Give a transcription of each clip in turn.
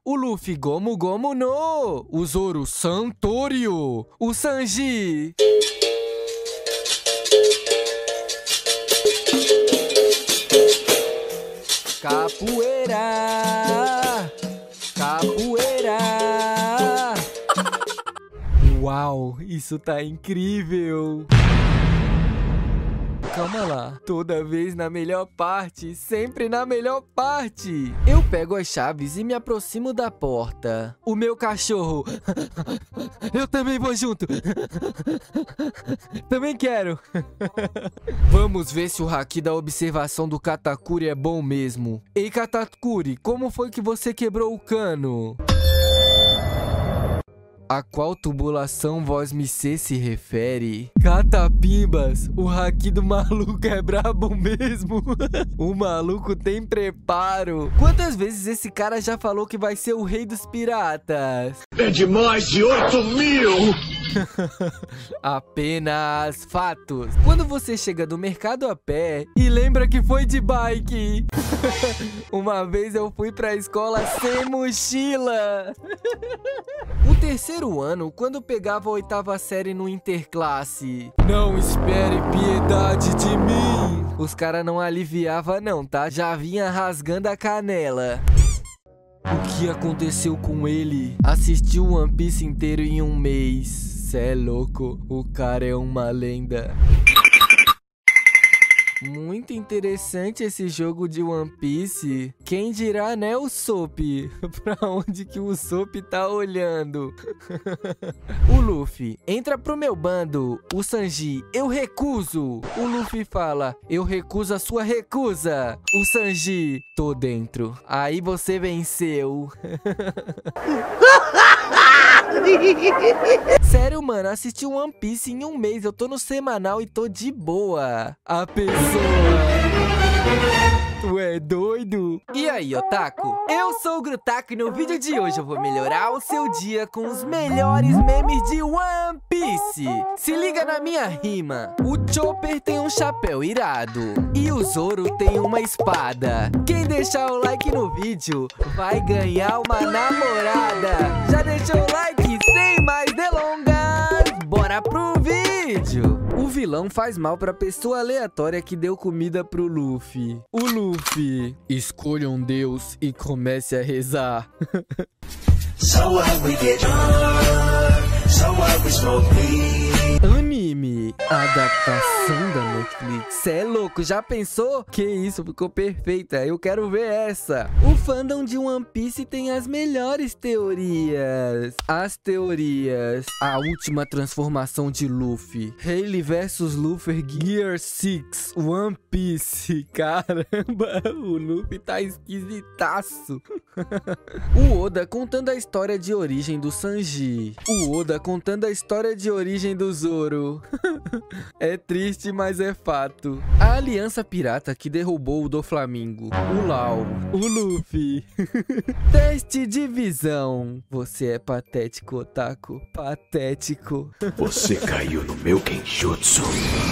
O Luffy Gomu Gomu no. O Zoro Santorio. O Sanji capoeira. Capoeira. Uau, isso tá incrível. Calma lá, toda vez na melhor parte, sempre na melhor parte. Eu pego as chaves e me aproximo da porta. O meu cachorro. Eu também vou junto. Também quero. Vamos ver se o haki da observação do Katakuri é bom mesmo. Ei, Katakuri, como foi que você quebrou o cano? A qual tubulação Voz-me se refere? Catapimbas, o haki do maluco é brabo mesmo. O maluco tem preparo. Quantas vezes esse cara já falou que vai ser o rei dos piratas? É de mais de 8.000! Apenas fatos. Quando você chega do mercado a pé e lembra que foi de bike. Uma vez eu fui pra escola sem mochila. O terceiro ano, quando pegava a 8ª série no interclasse. Não espere piedade de mim. Os caras não aliviavam não, tá? Já vinha rasgando a canela. O que aconteceu com ele? Assistiu o One Piece inteiro em um mês. Cê é louco, o cara é uma lenda. Muito interessante esse jogo de One Piece. Quem dirá, né, o Usopp? Pra onde que o Usopp tá olhando? O Luffy, entra pro meu bando. O Sanji, eu recuso. O Luffy fala, eu recuso a sua recusa. O Sanji, tô dentro. Aí você venceu. Sério, mano, assisti One Piece em um mês. Eu tô no semanal e tô de boa. A pessoa... Tu é doido? E aí, otaku? Eu sou o Grutaku e no vídeo de hoje eu vou melhorar o seu dia com os melhores memes de One Piece. Se liga na minha rima. O Chopper tem um chapéu irado e o Zoro tem uma espada. Quem deixar o like no vídeo vai ganhar uma namorada. Já deixou o like? Sem mais delongas, bora pro vídeo. O vilão faz mal pra pessoa aleatória que deu comida pro Luffy. O Luffy, escolha um deus e comece a rezar. Anime, adaptação da Netflix. Cê é louco, já pensou? Que isso, ficou perfeita, eu quero ver essa. O fandom de One Piece tem as melhores teorias. As teorias. A última transformação de Luffy. Hailey vs Luffy Gear 6 One Piece. Caramba, o Luffy tá esquisitaço. O Oda contando a história de origem do Sanji. O Oda contando a história de origem do Zoro. É triste, mas é fato. A aliança pirata que derrubou o Doflamingo. O Lau. O Luffy. Teste de visão. Você é patético, otaku. Patético. Você caiu no meu Kenjutsu.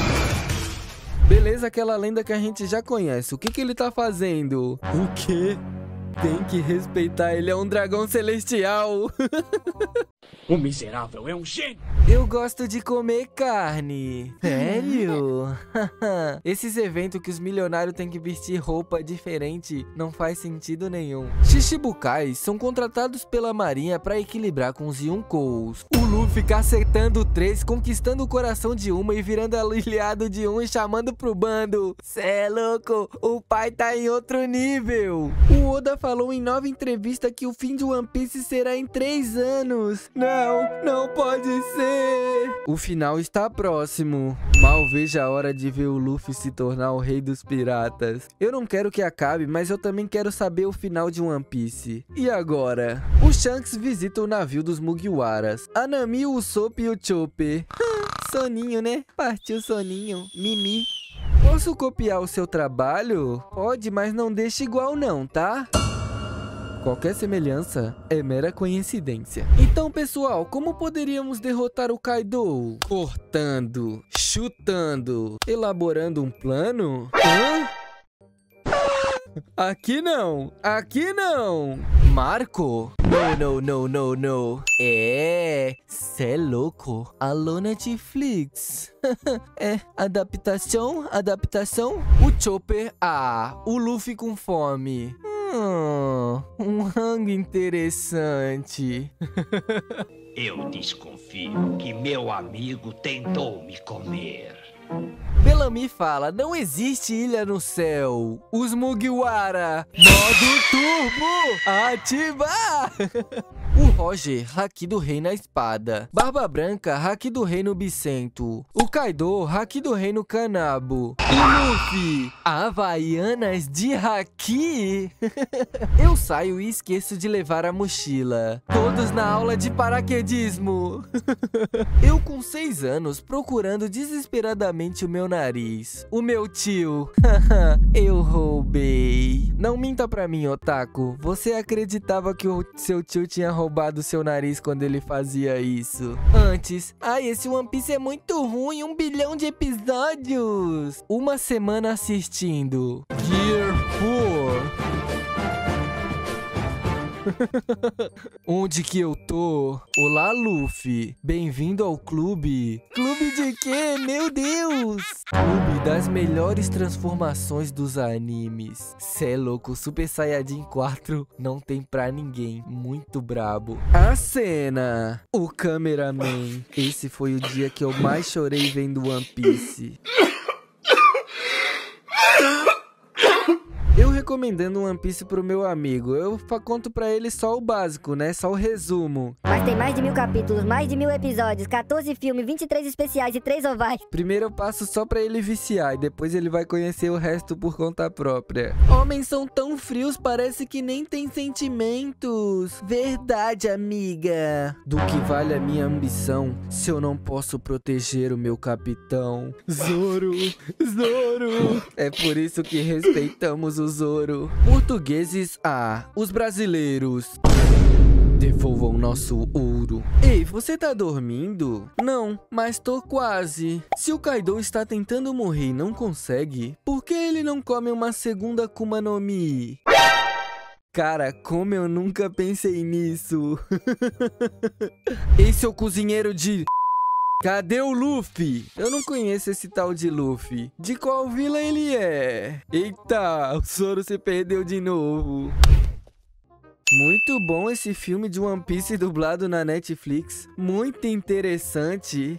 Beleza, aquela lenda que a gente já conhece. O que ele tá fazendo? O quê? Tem que respeitar, ele é um dragão celestial. O miserável é um gênio. Eu gosto de comer carne. Sério? Esses eventos que os milionários têm que vestir roupa diferente não faz sentido nenhum. Shichibukais são contratados pela marinha para equilibrar com os Yonkous. O Luffy cacetando 3, conquistando o coração de uma e virando aliado de um e chamando pro bando. Cê é louco, o pai tá em outro nível. O Oda falou em nova entrevista que o fim de One Piece será em 3 anos. Não pode ser. O final está próximo. Mal vejo a hora de ver o Luffy se tornar o rei dos piratas. Eu não quero que acabe, mas eu também quero saber o final de One Piece. E agora? O Shanks visita o navio dos Mugiwaras. A Nami, o Usopp e o Chopper. Soninho, né? Partiu soninho. Mimi. Posso copiar o seu trabalho? Pode, mas não deixe igual não, tá? Qualquer semelhança é mera coincidência. Então, pessoal, como poderíamos derrotar o Kaido? Cortando, chutando, elaborando um plano? Hã? Aqui não. Aqui não. Marco? Não. Cê é louco. Alô, Netflix. Adaptação. O Chopper, o Luffy com fome. Um rango interessante. Eu desconfio que meu amigo tentou me comer. Bellamy fala, não existe ilha no céu. Os Mugiwara, modo turbo, ativar! O Roger, haki do rei na espada. Barba Branca, haki do rei no Bicento. O Kaido, haki do rei no Kanabo. O Luffy, Havaianas de haki. Eu saio e esqueço de levar a mochila. Todos na aula de paraquedismo. Eu com 6 anos procurando desesperadamente o meu nariz. O meu tio. Eu roubei. Não minta pra mim, otaku. Você acreditava que o seu tio tinha roubado seu nariz quando ele fazia isso? Antes. Esse One Piece é muito ruim. 1 bilhão de episódios. Uma semana assistindo. Gear 4. Onde que eu tô? Olá, Luffy. Bem-vindo ao clube. Clube de quê? Meu Deus! Clube das melhores transformações dos animes. Cê é louco, Super Saiyajin 4 não tem pra ninguém. Muito brabo. A cena. O cameraman. Esse foi o dia que eu mais chorei vendo One Piece. Eu recomendando One Piece pro meu amigo. Eu conto pra ele só o básico, né? Só o resumo. Mas tem mais de 1000 capítulos, mais de 1000 episódios, 14 filmes, 23 especiais e 3 ovais. Primeiro eu passo só pra ele viciar e depois ele vai conhecer o resto por conta própria. Homens são tão frios, parece que nem tem sentimentos. Verdade, amiga. Do que vale a minha ambição se eu não posso proteger o meu capitão? Zoro. É por isso que respeitamos o Zoro. Portugueses, os brasileiros. Devolvam nosso ouro. Ei, você tá dormindo? Não, mas tô quase. Se o Kaido está tentando morrer e não consegue, por que ele não come uma segunda Akuma no Mi? Cara, como eu nunca pensei nisso. Esse é o cozinheiro de... Cadê o Luffy? Eu não conheço esse tal de Luffy. De qual vila ele é? Eita, o Zoro se perdeu de novo. Muito bom esse filme de One Piece dublado na Netflix. Muito interessante.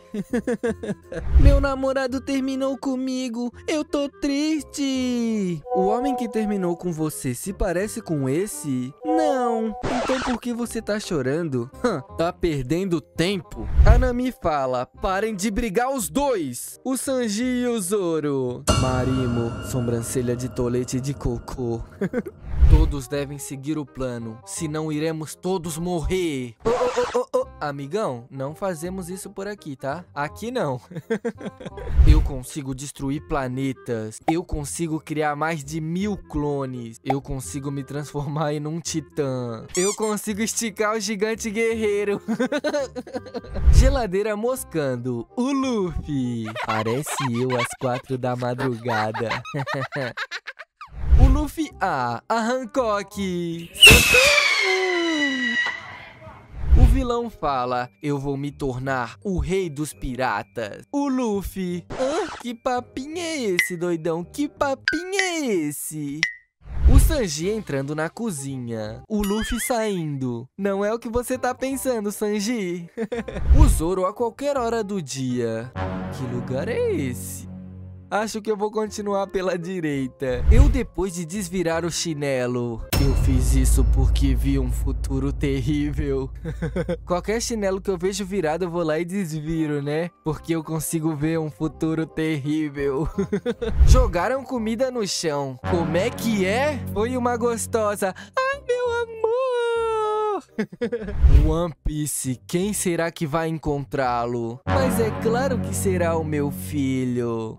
Meu namorado terminou comigo. Eu tô triste. O homem que terminou com você se parece com esse? Não. Então por que você tá chorando? Tá perdendo tempo? A Nami fala, parem de brigar os dois. O Sanji e o Zoro. Marimo, sobrancelha de tolete de cocô. Todos devem seguir o plano, senão iremos todos morrer. Amigão, não fazemos isso por aqui, tá? Aqui não. Eu consigo destruir planetas. Eu consigo criar mais de 1000 clones. Eu consigo me transformar em um titã. Eu consigo esticar o gigante guerreiro. Geladeira moscando. O Luffy. Parece eu às 4 da madrugada. O Luffy a Hancock. O vilão fala, eu vou me tornar o rei dos piratas. O Luffy, que papinho é esse, doidão? Que papinho é esse? O Sanji entrando na cozinha. O Luffy saindo. Não é o que você tá pensando, Sanji. O Zoro a qualquer hora do dia. Que lugar é esse? Acho que eu vou continuar pela direita. Eu, depois de desvirar o chinelo, eu fiz isso porque vi um futuro terrível. Qualquer chinelo que eu vejo virado, eu vou lá e desviro, né? Porque eu consigo ver um futuro terrível. Jogaram comida no chão. Como é que é? Foi uma gostosa. Ai, meu amor! One Piece, quem será que vai encontrá-lo? Mas é claro que será o meu filho.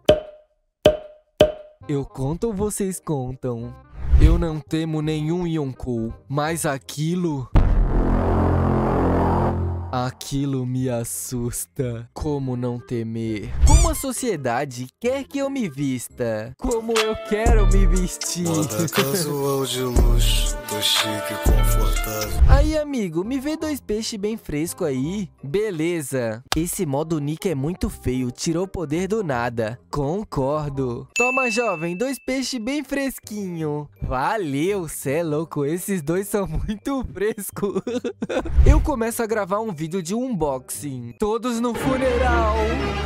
Eu conto ou vocês contam? Eu não temo nenhum Yonkou, mas aquilo... Aquilo me assusta. Como não temer? Como a sociedade quer que eu me vista? Como eu quero me vestir? Moda casual de luxo, tô chique e confortável. Aí, amigo, me vê 2 peixes bem fresco aí. Beleza. Esse modo Nick é muito feio, tirou o poder do nada. Concordo. Toma, jovem, 2 peixes bem fresquinho. Valeu, cê é louco, esses 2 são muito frescos. Eu começo a gravar um vídeo de unboxing. Todos no funeral.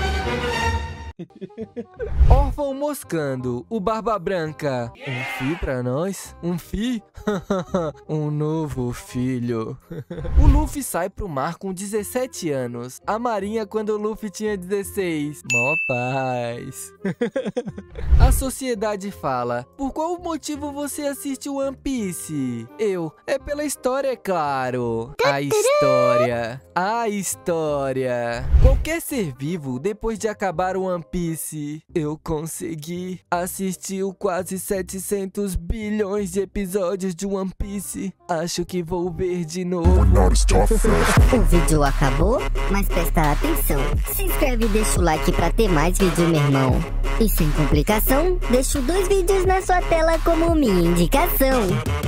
Órfão moscando, o Barba Branca. Um fio pra nós? Um fio? Um novo filho. O Luffy sai pro mar com 17 anos. A Marinha quando o Luffy tinha 16. Mó paz. A sociedade fala: por qual motivo você assiste One Piece? É pela história, é claro. A história. A história. Qualquer ser vivo, depois de acabar o One Piece, eu consegui assistir quase 700 bilhões de episódios de One Piece. Acho que vou ver de novo. O vídeo acabou, mas presta atenção. Se inscreve e deixa o like pra ter mais vídeo, meu irmão. E sem complicação, deixo 2 vídeos na sua tela como minha indicação.